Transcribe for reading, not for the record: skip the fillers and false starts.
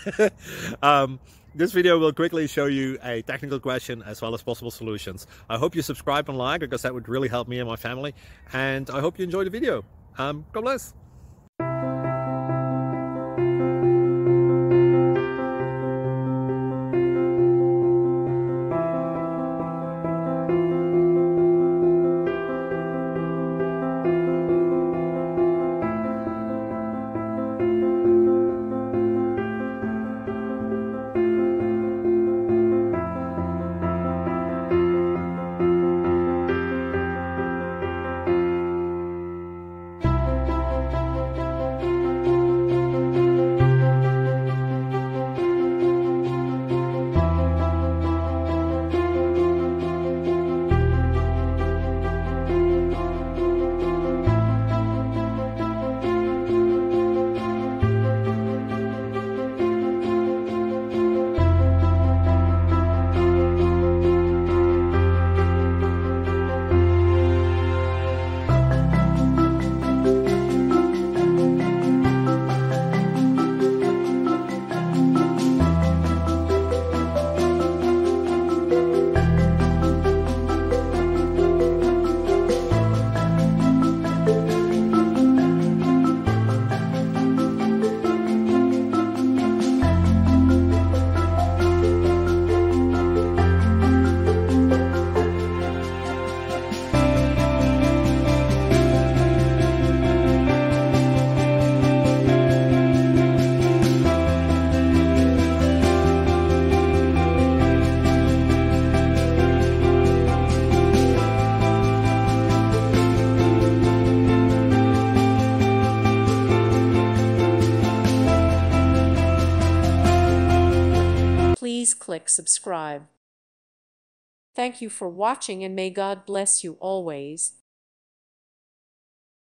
This video will quickly show you a technical question as well as possible solutions. I hope you subscribe and like, because that would really help me and my family. And I hope you enjoy the video. God bless. Please click subscribe. Thank you for watching, and may God bless you always.